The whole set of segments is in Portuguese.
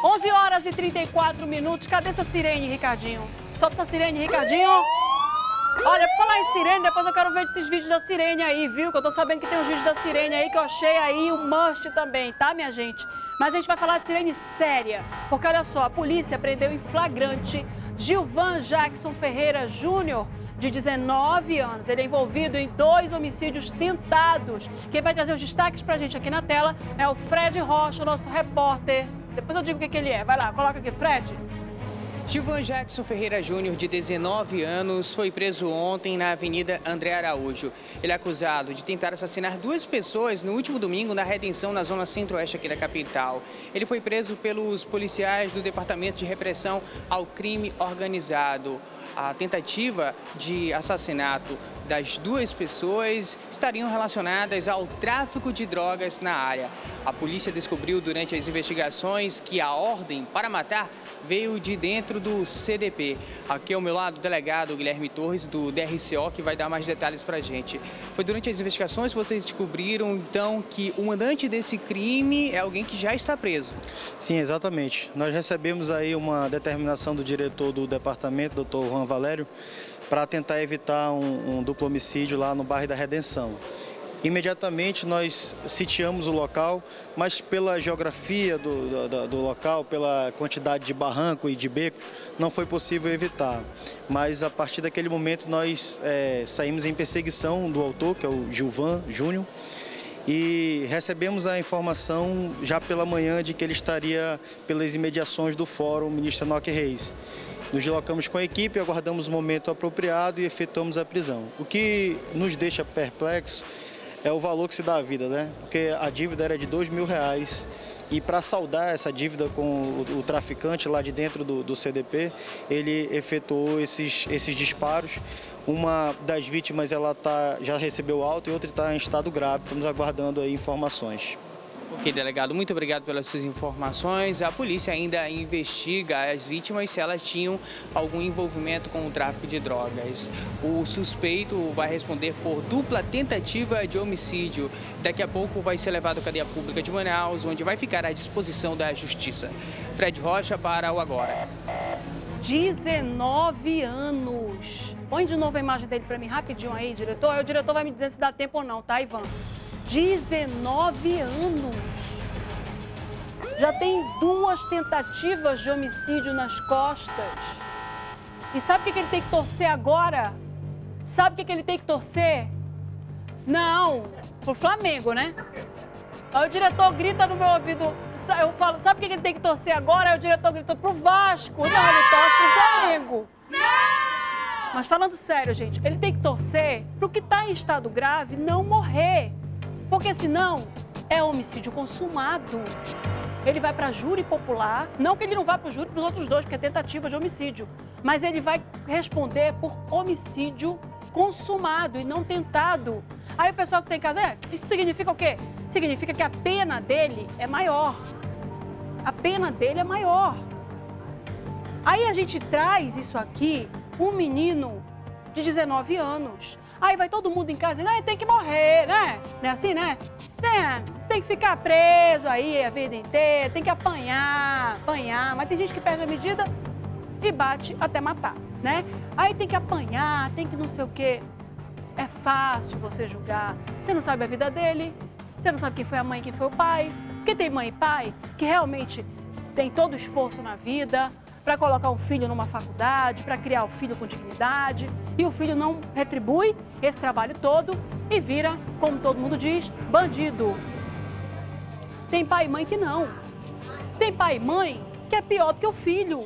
11 horas e 34 minutos. Cadê essa sirene, Ricardinho? Solta essa sirene, Ricardinho. Olha, pra falar em sirene, depois eu quero ver esses vídeos da sirene aí, viu? Que eu tô sabendo que tem uns vídeos da sirene aí que eu achei aí um must também, tá, minha gente? Mas a gente vai falar de sirene séria, porque olha só, a polícia prendeu em flagrante Gilvan Jackson Ferreira Júnior, de 19 anos. Ele é envolvido em 2 homicídios tentados. Quem vai trazer os destaques pra gente aqui na tela é o Fred Rocha, nosso repórter. Depois eu digo o que ele é. Vai lá, coloca aqui, Fred. Gilvan Jackson Ferreira Júnior, de 19 anos, foi preso ontem na Avenida André Araújo. Ele é acusado de tentar assassinar 2 pessoas no último domingo na Redenção, na zona centro-oeste aqui da capital. Ele foi preso pelos policiais do Departamento de Repressão ao Crime Organizado. A tentativa de assassinato das 2 pessoas estariam relacionadas ao tráfico de drogas na área. A polícia descobriu durante as investigações que a ordem para matar veio de dentro do CDP. Aqui ao meu lado o delegado Guilherme Torres, do DRCO, que vai dar mais detalhes para a gente. Foi durante as investigações que vocês descobriram, então, que o mandante desse crime é alguém que já está preso. Sim, exatamente. Nós recebemos aí uma determinação do diretor do departamento, doutor Juan Valério, para tentar evitar um duplo homicídio lá no bairro da Redenção. Imediatamente nós sitiamos o local, mas pela geografia do local, pela quantidade de barranco e de beco, não foi possível evitar. Mas a partir daquele momento nós saímos em perseguição do autor, que é o Gilvan Júnior, e recebemos a informação já pela manhã de que ele estaria pelas imediações do Fórum Ministro Enoque Reis. Nos deslocamos com a equipe, aguardamos o momento apropriado e efetuamos a prisão. O que nos deixa perplexo é o valor que se dá à vida, né? Porque a dívida era de R$2.000 e para saldar essa dívida com o traficante lá de dentro do CDP, ele efetuou esses disparos. Uma das vítimas já recebeu alta e outra está em estado grave. Estamos aguardando aí informações. Ok, delegado, muito obrigado pelas suas informações. A polícia ainda investiga as vítimas se elas tinham algum envolvimento com o tráfico de drogas. O suspeito vai responder por dupla tentativa de homicídio. Daqui a pouco vai ser levado à cadeia pública de Manaus, onde vai ficar à disposição da justiça. Fred Rocha para o Agora. 19 anos. Põe de novo a imagem dele para mim rapidinho aí, diretor. Aí o diretor vai me dizer se dá tempo ou não, tá, Ivan? 19 anos. Já tem 2 tentativas de homicídio nas costas. E sabe o que ele tem que torcer agora? Sabe o que ele tem que torcer? Não, pro Flamengo, né? Aí o diretor grita no meu ouvido, eu falo, sabe o que ele tem que torcer agora? Aí o diretor grita pro Vasco. Não, ele torce pro Flamengo. Não! Mas falando sério, gente, ele tem que torcer pro que tá em estado grave não morrer. Porque senão é homicídio consumado. Ele vai para júri popular, não que ele não vá para o júri para os outros 2, porque é tentativa de homicídio, mas ele vai responder por homicídio consumado e não tentado. Aí o pessoal que tem em casa, isso significa o quê? Significa que a pena dele é maior. A pena dele é maior. Aí a gente traz isso aqui, um menino de 19 anos. Aí vai todo mundo em casa dizendo, tem que morrer, né? Não é assim, né? Você tem que ficar preso aí a vida inteira, tem que apanhar. Mas tem gente que perde a medida e bate até matar, né? Aí tem que apanhar, tem que não sei o quê. É fácil você julgar. Você não sabe a vida dele, você não sabe quem foi a mãe, quem foi o pai. Porque tem mãe e pai que realmente tem todo o esforço na vida para colocar um filho numa faculdade, para criar o filho com dignidade, e o filho não retribui esse trabalho todo e vira, como todo mundo diz, bandido. Tem pai e mãe que não. Tem pai e mãe que é pior do que o filho.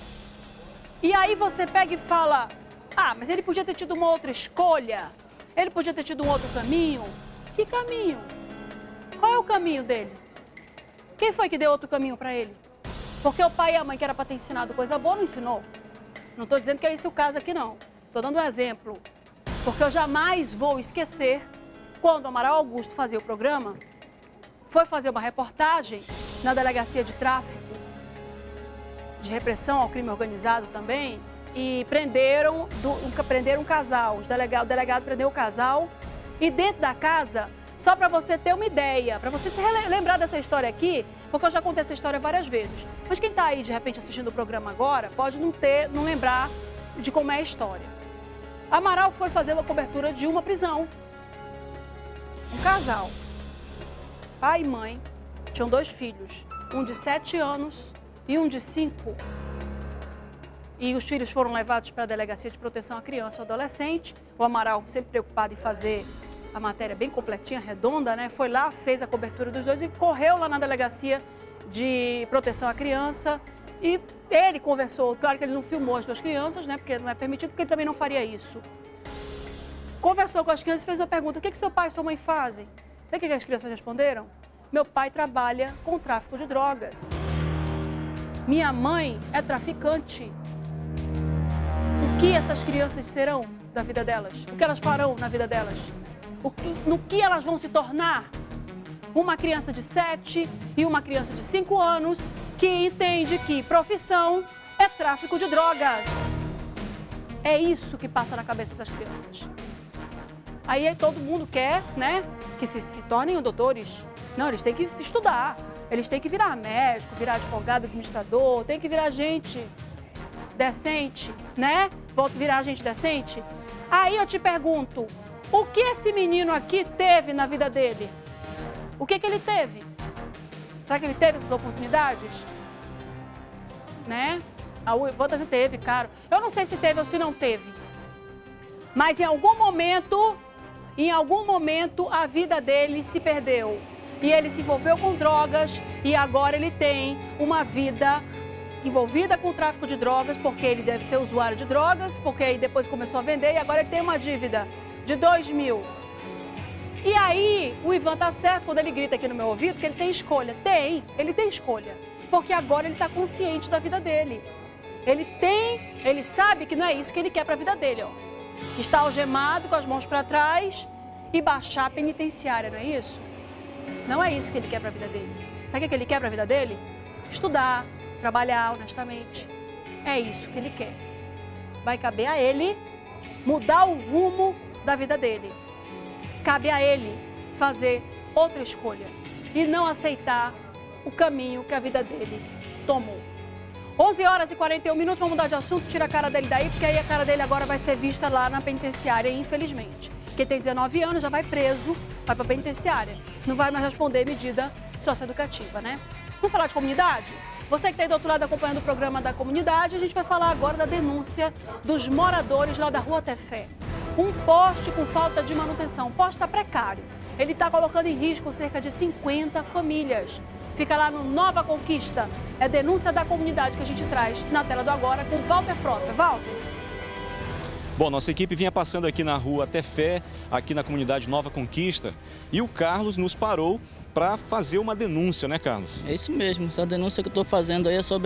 E aí você pega e fala, mas ele podia ter tido uma outra escolha, ele podia ter tido um outro caminho. Que caminho? Qual é o caminho dele? Quem foi que deu outro caminho para ele? Porque o pai e a mãe, que era para ter ensinado coisa boa, não ensinou. Não estou dizendo que é esse o caso aqui, não. Estou dando um exemplo. Porque eu jamais vou esquecer, quando o Amaral Augusto fazia o programa, foi fazer uma reportagem na Delegacia de Tráfico, de Repressão ao Crime Organizado também, e prenderam um casal. O delegado prendeu o casal e dentro da casa Só para você ter uma ideia, para você se lembrar dessa história aqui, porque eu já contei essa história várias vezes. Mas quem está aí, de repente, assistindo o programa agora, pode não lembrar de como é a história. Amaral foi fazer uma cobertura de uma prisão. Um casal, pai e mãe, tinham 2 filhos, um de 7 anos e um de 5. E os filhos foram levados para a Delegacia de Proteção à Criança e ao Adolescente. O Amaral, sempre preocupado em fazer a matéria bem completinha, redonda, né? Foi lá, fez a cobertura dos 2 e correu lá na Delegacia de Proteção à Criança. E ele conversou, claro que ele não filmou as 2 crianças, né? Porque não é permitido, porque ele também não faria isso. Conversou com as crianças e fez a pergunta: o que seu pai e sua mãe fazem? Sabe o que as crianças responderam? Meu pai trabalha com tráfico de drogas. Minha mãe é traficante. O que essas crianças serão da vida delas? O que elas farão na vida delas? No que elas vão se tornar? Uma criança de 7 e uma criança de 5 anos que entende que profissão é tráfico de drogas. É isso que passa na cabeça dessas crianças. Aí todo mundo quer, né, que se tornem doutores. Não, eles têm que se estudar. Eles têm que virar médico, virar advogado, administrador, tem que virar gente decente, né? Volta a virar gente decente. Aí eu te pergunto, o que esse menino aqui teve na vida dele? O que ele teve? Será que ele teve essas oportunidades? Né? Vou dizer, teve, cara. Eu não sei se teve ou se não teve. Mas em algum momento a vida dele se perdeu. E ele se envolveu com drogas e agora ele tem uma vida envolvida com o tráfico de drogas, porque ele deve ser usuário de drogas, porque aí depois começou a vender e agora ele tem uma dívida de 2 mil. E aí o Ivan tá certo quando ele grita aqui no meu ouvido que ele tem escolha. Ele tem escolha, porque agora ele está consciente da vida dele. Ele sabe que não é isso que ele quer para a vida dele, ó. Está algemado com as mãos para trás e baixar a penitenciária, não é isso? Não é isso que ele quer para a vida dele. Sabe o que ele quer para a vida dele? Estudar, trabalhar honestamente. É isso que ele quer. Vai caber a ele mudar o rumo da vida dele. Cabe a ele fazer outra escolha e não aceitar o caminho que a vida dele tomou. 11h41, vamos mudar de assunto, tira a cara dele daí, porque aí a cara dele agora vai ser vista lá na penitenciária, infelizmente. Quem tem 19 anos já vai preso, vai para a penitenciária. Não vai mais responder medida socioeducativa, né? Vamos falar de comunidade? Você que está aí do outro lado acompanhando o programa da comunidade, a gente vai falar agora da denúncia dos moradores lá da Rua Tefé. Um poste com falta de manutenção, o poste está precário. Ele está colocando em risco cerca de 50 famílias. Fica lá no Nova Conquista. É denúncia da comunidade que a gente traz na tela do Agora com Walter Frota. Walter. Bom, nossa equipe vinha passando aqui na Rua Tefé, aqui na comunidade Nova Conquista, e o Carlos nos parou para fazer uma denúncia, né, Carlos? É isso mesmo, essa denúncia que eu estou fazendo aí é sobre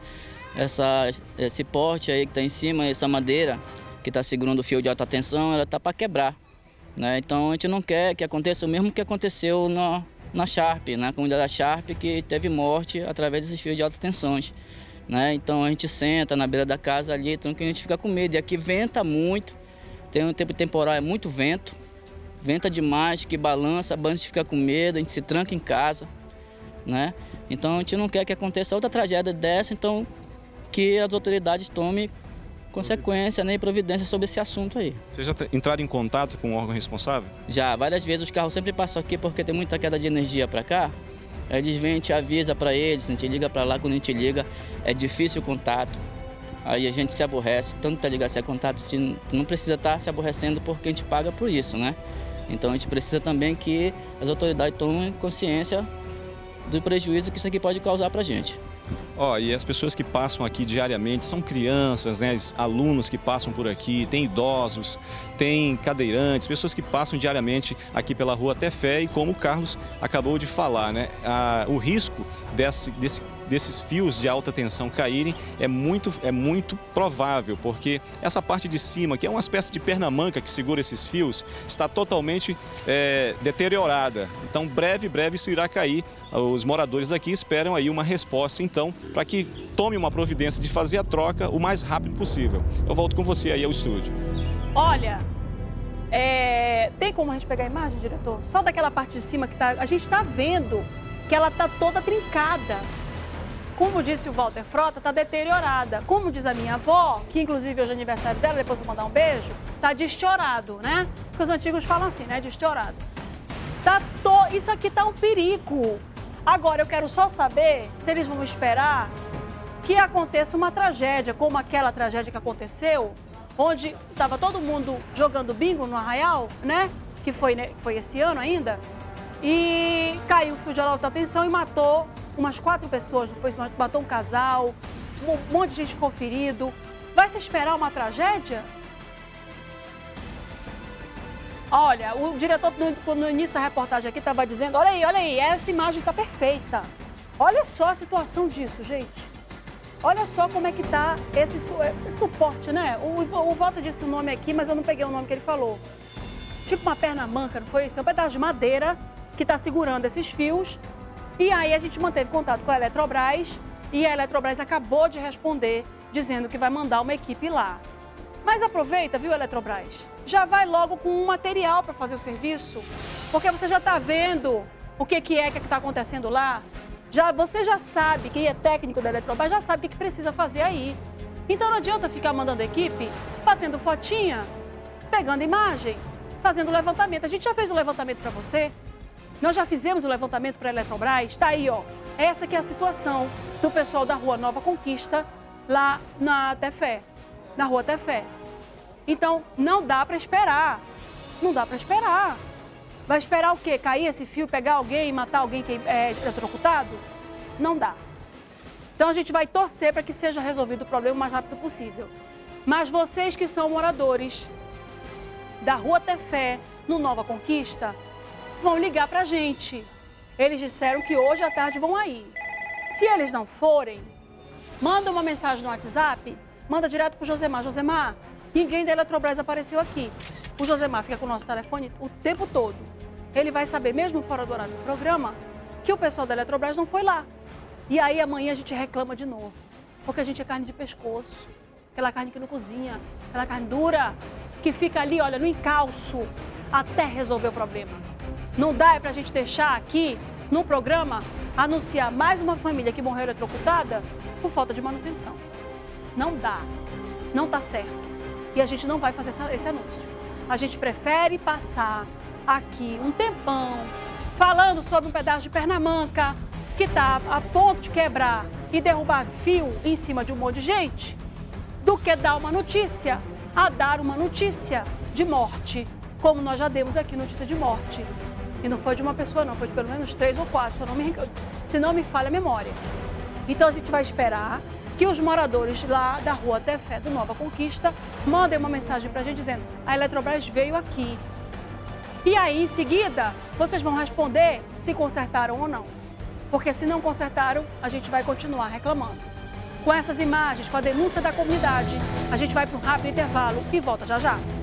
esse porte aí que está em cima, essa madeira que está segurando o fio de alta tensão, ela está para quebrar, né? Então a gente não quer que aconteça o mesmo que aconteceu na Sharp, na comunidade da Sharp, que teve morte através desses fios de alta tensões, né? Então a gente senta na beira da casa ali, então que a gente fica com medo. E aqui venta muito, tem um tempo temporal, é muito vento, venta demais, que balança, a gente fica com medo, a gente se tranca em casa, né? Então a gente não quer que aconteça outra tragédia dessa, então que as autoridades tomem consequência, né, e providência sobre esse assunto aí. Você já entraram em contato com o órgão responsável? Já, várias vezes os carros sempre passam aqui porque tem muita queda de energia para cá. Eles vêm, a gente avisa para eles, a gente liga para lá, quando a gente liga é difícil o contato. Aí a gente se aborrece, tanto tá ligado se é contato, a gente não precisa estar se aborrecendo porque a gente paga por isso, né? Então a gente precisa também que as autoridades tomem consciência do prejuízo que isso aqui pode causar para a gente. E as pessoas que passam aqui diariamente são crianças, né? Alunos que passam por aqui, tem idosos, tem cadeirantes, pessoas que passam diariamente aqui pela Rua Tefé e como o Carlos acabou de falar, né? O risco desses fios de alta tensão caírem é muito provável, porque essa parte de cima, que é uma espécie de pernamanca que segura esses fios, está totalmente deteriorada. Então, breve isso irá cair. Os moradores aqui esperam aí uma resposta, então, para que tome uma providência de fazer a troca o mais rápido possível. Eu volto com você aí ao estúdio. Olha, Tem como a gente pegar a imagem, diretor? Só daquela parte de cima que a gente está vendo que ela está toda trincada. Como disse o Walter Frota, está deteriorada. Como diz a minha avó, que inclusive hoje é aniversário dela, depois vou mandar um beijo, está destiorado, né? Porque os antigos falam assim, né? Destiorado. Isso aqui está um perigo. Agora, eu quero só saber se eles vão esperar que aconteça uma tragédia, como aquela tragédia que aconteceu, onde estava todo mundo jogando bingo no Arraial, né? Que foi esse ano ainda. E caiu o fio de alta tensão e matou umas 4 pessoas, não foi? Matou um casal, um monte de gente ficou ferido. Vai se esperar uma tragédia? Olha, o diretor no início da reportagem aqui estava dizendo, olha aí, essa imagem está perfeita. Olha só a situação disso, gente. Olha só como é que está esse suporte, né? O Walter disse o nome aqui, mas eu não peguei o nome que ele falou. Tipo uma perna manca, não foi isso? É um pedaço de madeira que está segurando esses fios. E aí a gente manteve contato com a Eletrobras e a Eletrobras acabou de responder dizendo que vai mandar uma equipe lá. Mas aproveita, viu, Eletrobras? Já vai logo com um material para fazer o serviço, porque você já está vendo o que está acontecendo lá. Você já sabe, quem é técnico da Eletrobras já sabe o que precisa fazer aí. Então não adianta ficar mandando equipe, batendo fotinha, pegando imagem, fazendo levantamento. A gente já fez o levantamento para você. Nós já fizemos o levantamento para a Eletrobras, está aí, ó. Essa que é a situação do pessoal da Rua Nova Conquista, lá na Tefé, na Rua Tefé. Então, não dá para esperar, não dá para esperar. Vai esperar o quê? Cair esse fio, pegar alguém e matar alguém que é eletrocutado? Não dá. Então, a gente vai torcer para que seja resolvido o problema o mais rápido possível. Mas vocês que são moradores da Rua Tefé, no Nova Conquista, vão ligar para a gente. Eles disseram que hoje à tarde vão aí. Se eles não forem, manda uma mensagem no WhatsApp, manda direto para o Josemar. Josemar, ninguém da Eletrobras apareceu aqui. O Josemar fica com o nosso telefone o tempo todo. Ele vai saber, mesmo fora do horário do programa, que o pessoal da Eletrobras não foi lá. E aí amanhã a gente reclama de novo. Porque a gente é carne de pescoço. Aquela carne que não cozinha, aquela carne dura, que fica ali, olha, no encalço, até resolver o problema. Não dá pra gente deixar aqui, no programa, anunciar mais uma família que morreu eletrocutada por falta de manutenção. Não dá. Não tá certo. E a gente não vai fazer esse anúncio. A gente prefere passar aqui um tempão falando sobre um pedaço de perna manca que está a ponto de quebrar e derrubar fio em cima de um monte de gente, do que dar uma notícia de morte, como nós já demos aqui notícia de morte. E não foi de uma pessoa não, foi de pelo menos 3 ou 4, se não me falha a memória. Então a gente vai esperar que os moradores lá da Rua Tefé do Nova Conquista mandem uma mensagem para a gente dizendo: a Eletrobras veio aqui. E aí, em seguida, vocês vão responder se consertaram ou não. Porque se não consertaram, a gente vai continuar reclamando. Com essas imagens, com a denúncia da comunidade, a gente vai para um rápido intervalo e volta já já.